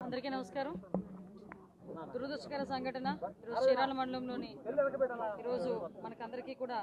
అందరికీ నమస్కారం. దురదృష్టకర సంఘటన ఈరోజు చీరాల మండలంలోని ఈరోజు మనకందరికీ కూడా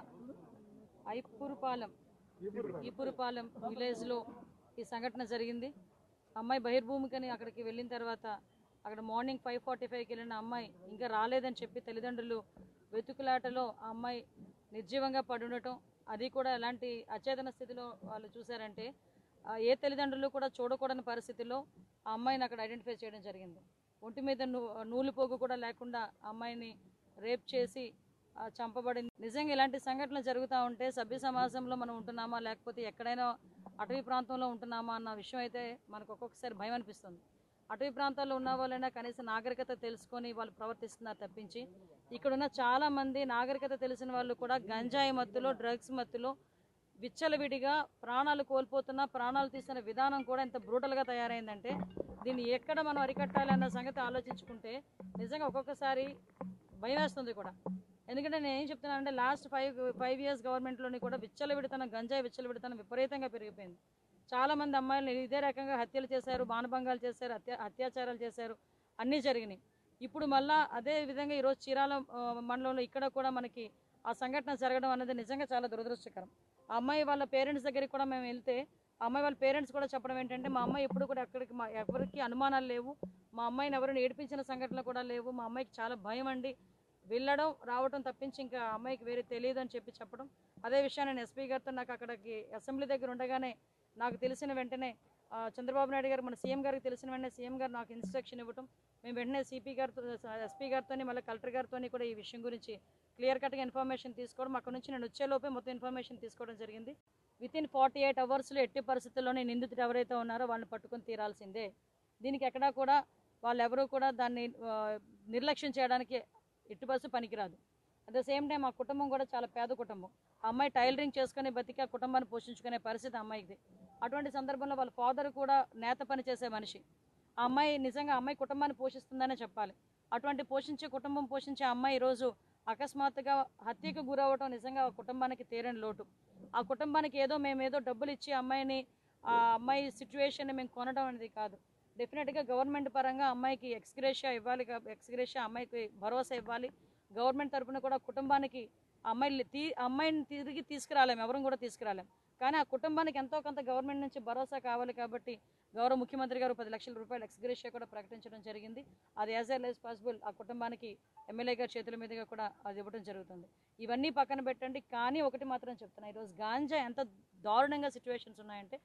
ఈపురుపాలెం విలేజ్లో ఈ సంఘటన జరిగింది. అమ్మాయి బహిర్భూమికని అక్కడికి వెళ్ళిన తర్వాత అక్కడ మార్నింగ్ 5:45కి వెళ్ళిన అమ్మాయి ఇంకా రాలేదని చెప్పి తల్లిదండ్రులు వెతుకులాటలో ఆ అమ్మాయి నిర్జీవంగా పడి ఉండటం, అది కూడా ఎలాంటి అచేతన స్థితిలో వాళ్ళు చూశారంటే ఏ తల్లిదండ్రులు కూడా చూడకూడని పరిస్థితిలో ఆ అమ్మాయిని అక్కడ ఐడెంటిఫై చేయడం జరిగింది. ఒంటి మీద నూలు పోగు కూడా లేకుండా అమ్మాయిని రేప్ చేసి చంపబడింది. నిజంగా ఇలాంటి సంఘటనలు జరుగుతూ ఉంటే సభ్య సమాజంలో మనం ఉంటున్నామా లేకపోతే ఎక్కడైనా అటవీ ప్రాంతంలో ఉంటున్నామా అన్న విషయం అయితే మనకు ఒక్కొక్కసారి భయం అనిపిస్తుంది. అటవీ ప్రాంతాల్లో ఉన్న వాళ్ళైనా కనీసం నాగరికత తెలుసుకొని వాళ్ళు ప్రవర్తిస్తున్నారు తప్పించి ఇక్కడున్న చాలామంది నాగరికత తెలిసిన వాళ్ళు కూడా గంజాయి మత్తులో, డ్రగ్స్ మత్తులో విచ్చలవిడిగా ప్రాణాలు కోల్పోతున్నా, ప్రాణాలు తీసిన విధానం కూడా ఎంత బ్రూటల్గా తయారైందంటే దీన్ని ఎక్కడ మనం అరికట్టాలి అన్న సంగతి ఆలోచించుకుంటే నిజంగా ఒక్కొక్కసారి భయం వేస్తుంది కూడా. ఎందుకంటే నేను ఏం చెప్తున్నానంటే లాస్ట్ 5 ఇయర్స్ గవర్నమెంట్లోని కూడా విచ్చలవిడితనం, గంజాయి విచ్చలవిడితనం విపరీతంగా పెరిగిపోయింది. చాలామంది అమ్మాయిలు ఇదే రకంగా హత్యలు చేశారు, మానభంగాలు చేశారు, అత్యాచారాలు చేశారు, అన్నీ జరిగినాయి. ఇప్పుడు మళ్ళా అదే విధంగా ఈరోజు చీరాల మండలంలో ఇక్కడ కూడా మనకి ఆ సంఘటన జరగడం అనేది నిజంగా చాలా దురదృష్టకరం. ఆ అమ్మాయి వాళ్ళ పేరెంట్స్ దగ్గరికి కూడా మేము వెళ్తే ఆ అమ్మాయి వాళ్ళ పేరెంట్స్ కూడా చెప్పడం ఏంటంటే మా అమ్మాయి ఎప్పుడు కూడా ఎవరికి అనుమానాలు లేవు, మా అమ్మాయిని ఎవరిని ఏడిపించిన సంఘటనలు కూడా లేవు, మా అమ్మాయికి చాలా భయం అండి, వెళ్ళడం రావడం తప్పించి ఇంకా అమ్మాయికి వేరే తెలియదు అని చెప్పడం. అదే విషయాన్ని నేను ఎస్పీ గారితో నాకు అక్కడికి అసెంబ్లీ దగ్గర ఉండగానే నాకు తెలిసిన వెంటనే చంద్రబాబు నాయుడు గారు మన సీఎం గారికి తెలిసిన వెంటనే సీఎం గారు నాకు ఇన్స్ట్రక్షన్ ఇవ్వటం, మేము వెంటనే సిపి గారితో, ఎస్పీ గారితో, మళ్ళీ కలెక్టర్ గారితో కూడా ఈ విషయం గురించి క్లియర్ కట్గా ఇన్ఫర్మేషన్ తీసుకోవడం, అక్కడ నుంచి నేను వచ్చేలోపే మొత్తం ఇన్ఫర్మేషన్ తీసుకోవడం జరిగింది. వితిన్ 48 అవర్స్లో ఎట్టి పరిస్థితుల్లోనే నిందితుడు ఎవరైతే ఉన్నారో వాళ్ళని పట్టుకొని తీరాల్సిందే. దీనికి ఎక్కడా కూడా వాళ్ళెవరూ కూడా దాన్ని నిర్లక్ష్యం చేయడానికి ఎట్టి పరిస్థితి పనికిరాదు. అట్ ద సేమ్ టైం ఆ కుటుంబం కూడా చాలా పేద కుటుంబం. ఆ అమ్మాయి టైలరింగ్ చేసుకుని బతికి ఆ కుటుంబాన్ని పోషించుకునే పరిస్థితి అమ్మాయికి. అటువంటి సందర్భంలో వాళ్ళ ఫాదర్ కూడా నేత పని చేసే మనిషి. ఆ అమ్మాయి నిజంగా అమ్మాయి కుటుంబాన్ని పోషిస్తుందనే చెప్పాలి. అటువంటి కుటుంబం పోషించే అమ్మాయి ఈరోజు అకస్మాత్తుగా హత్యకు గురవడం నిజంగా ఆ కుటుంబానికి తీరని లోటు. ఆ కుటుంబానికి మేమేదో డబ్బులు ఇచ్చి ఆ అమ్మాయి సిచ్యువేషన్ని మేము కొనడం అనేది కాదు. డెఫినెట్గా గవర్నమెంట్ పరంగా అమ్మాయికి ఎక్స్గ్రేషియా ఇవ్వాలి, అమ్మాయికి భరోసా ఇవ్వాలి. గవర్నమెంట్ తరఫున కూడా కుటుంబానికి అమ్మాయిని తిరిగి తీసుకురాలేం, ఎవరు కూడా తీసుకురాలేం. కానీ ఆ కుటుంబానికి ఎంతో కొంత గవర్నమెంట్ నుంచి భరోసా కావాలి కాబట్టి గౌరవ ముఖ్యమంత్రి గారు 10 లక్షల రూపాయలు ఎక్స్గ్రేషియా కూడా ప్రకటించడం జరిగింది. అది యాజ్ ఎర్లీ యాజ్ పాసిబుల్ ఆ కుటుంబానికి ఎమ్మెల్యే గారి చేతుల మీదుగా కూడా అది ఇవ్వడం జరుగుతుంది. ఇవన్నీ పక్కన పెట్టండి, కానీ ఒకటి మాత్రం చెప్తున్నా, ఈరోజు గాంజా ఎంత దారుణంగా సిచ్యువేషన్స్ ఉన్నాయంటే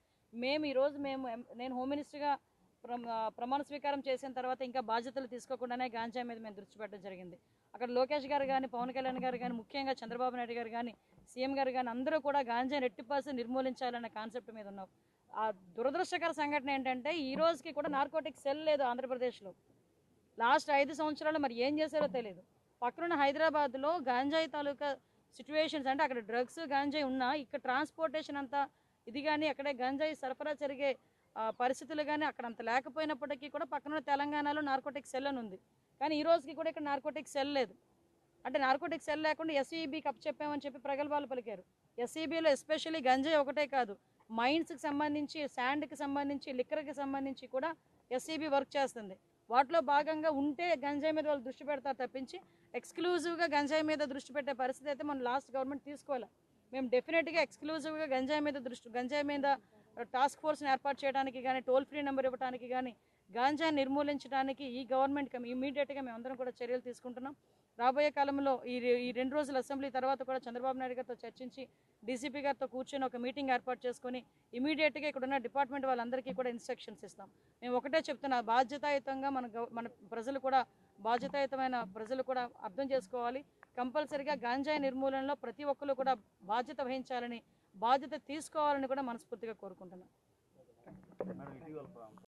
నేను హోమ్ మినిస్టర్గా ప్రమాణ స్వీకారం చేసిన తర్వాత ఇంకా బాధ్యతలు తీసుకోకుండానే గాంజా మీద మేము దృష్టి పెట్టడం జరిగింది. అక్కడ లోకేష్ గారు కానీ, పవన్ కళ్యాణ్ గారు కానీ, ముఖ్యంగా చంద్రబాబు నాయుడు గారు కానీ, సీఎం గారు కానీ అందరూ కూడా గాంజాని 80% నిర్మూలించాలన్న కాన్సెప్ట్ మీద ఉన్నారు. ఆ దురదృష్టకర సంఘటన ఏంటంటే ఈ రోజుకి కూడా నార్కోటిక్ సెల్ లేదు ఆంధ్రప్రదేశ్లో. లాస్ట్ 5 సంవత్సరాలు మరి ఏం చేశారో తెలియదు. పక్కనున్న హైదరాబాద్లో గాంజాయి తాలూకా సిచ్యువేషన్స్ అంటే అక్కడ డ్రగ్స్ గాంజాయి ఉన్నా ఇక్కడ ట్రాన్స్పోర్టేషన్ అంతా ఇది కానీ అక్కడే గంజాయి సరఫరా జరిగే పరిస్థితులు కానీ అక్కడ అంత లేకపోయినప్పటికీ కూడా పక్కన తెలంగాణలో నార్కోటిక్ సెల్ అని ఉంది. కానీ ఈ రోజుకి కూడా ఇక్కడ నార్కోటిక్ సెల్ లేదు. అంటే నార్కోటిక్ సెల్ లేకుండా ఎస్ఈబీకి అప్పచెప్పామని చెప్పి ప్రగల్భాలు పలికారు. ఎస్ఈబీలో ఎస్పెషల్లీ గంజాయి ఒకటే కాదు, మైన్స్కి సంబంధించి, శాండ్కి సంబంధించి, లిక్కర్కి సంబంధించి కూడా ఎస్ఈబీ వర్క్ చేస్తుంది. వాటిలో భాగంగా ఉంటే గంజాయి మీద వాళ్ళు దృష్టి పెడతారు తప్పించి ఎక్స్క్లూజివ్గా గంజాయి మీద దృష్టి పెట్టే పరిస్థితి అయితే మన లాస్ట్ గవర్నమెంట్ తీసుకోవాలి. మేము డెఫినెట్గా ఎక్స్క్లూజివ్గా గంజాయి మీద టాస్క్ ఫోర్స్ని ఏర్పాటు చేయడానికి కానీ, టోల్ ఫ్రీ నెంబర్ ఇవ్వడానికి కానీ, గాంజాని నిర్మూలించడానికి ఈ గవర్నమెంట్కి ఇమీడియట్గా మేము అందరం కూడా చర్యలు తీసుకుంటున్నాం. రాబోయే కాలంలో ఈ 2 రోజుల అసెంబ్లీ తర్వాత కూడా చంద్రబాబు నాయుడు గారితో చర్చించి డీసీపీ గారితో కూర్చొని ఒక మీటింగ్ ఏర్పాటు చేసుకొని ఇమీడియట్గా ఇక్కడ ఉన్న డిపార్ట్మెంట్ వాళ్ళందరికీ కూడా ఇన్స్ట్రక్షన్స్ ఇస్తాం. మేము ఒకటే చెప్తున్నా, బాధ్యతాయుతంగా మన ప్రజలు కూడా బాధ్యతాయుతమైన ప్రజలు కూడా అర్థం చేసుకోవాలి. కంపల్సరీగా గాంజాయి నిర్మూలనలో ప్రతి ఒక్కరు కూడా బాధ్యత వహించాలని, బాధ్యత తీసుకోవాలని కూడా మనస్ఫూర్తిగా కోరుకుంటున్నాం.